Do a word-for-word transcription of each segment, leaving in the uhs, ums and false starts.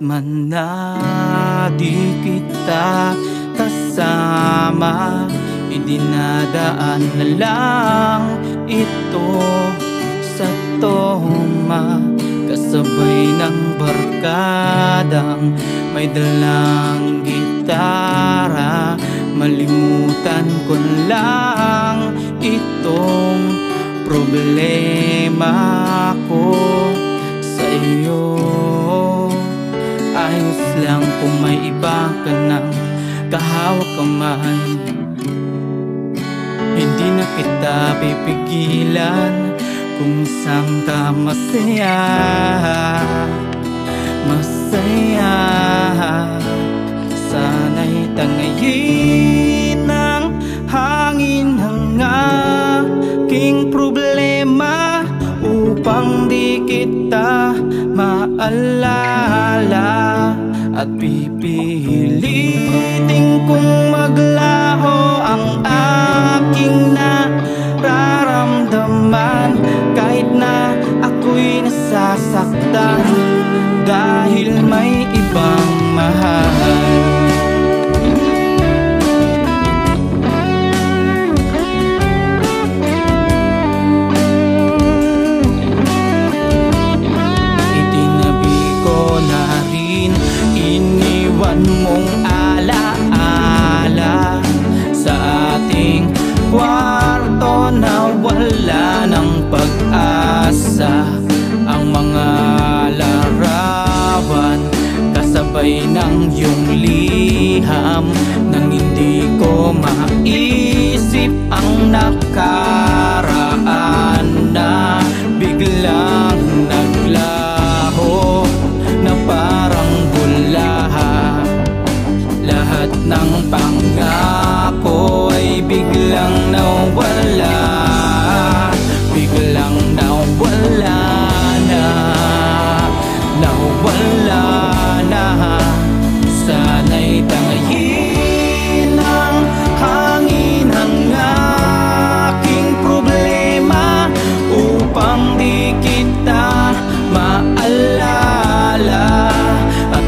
man na di kita kasama, idinadaan na lang ito sa toma, kasabay ng barkadang may dalang gitara. Malimutan ko lang itong problema ko sa iyo. Ayos lang kung may iba ka nang kahawak kamay, hindi na kita pipigilan kung saan ka masaya. Masaya, sana'y tangayin ng hangin ang aking problema, upang di kita maalala. At pipilitin kong maglaho ang aking nararamdaman, kahit na ako'y nasasaktan, dahil may ibang mahal. Itinabi ko na rin, iniwan mong alaala sa ating kwarto na wala ng pag-asa. Ang mga larawan kasabay ng iyong liham, nang hindi ko maisip ang nakaraan na biglang naglaho na parang bulaha. Lahat ng pangako ay biglang nawala, biglang nawala na, nawala na. Sana'y tangayin ng hangin ang aking problema, upang di kita maalala. At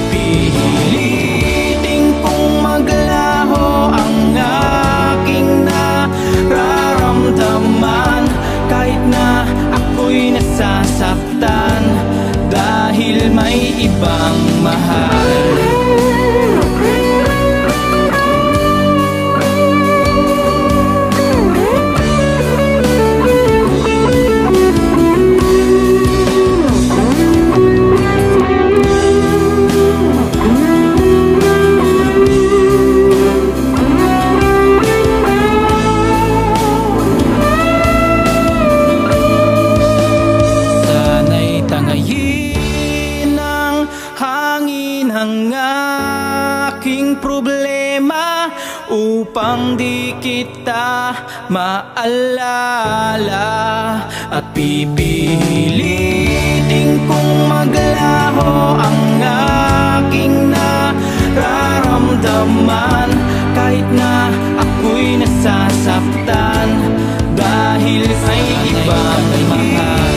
pipilitin kong maglaho ang aking nararamdaman, kahit na ako'y nasasaktan, dahil may ibang mahal. Ang aking problema, upang di kita maalala. At pipilitin kong maglaho ang aking nararamdaman, kahit na ako'y nasasaktan, dahil may ibang mahal.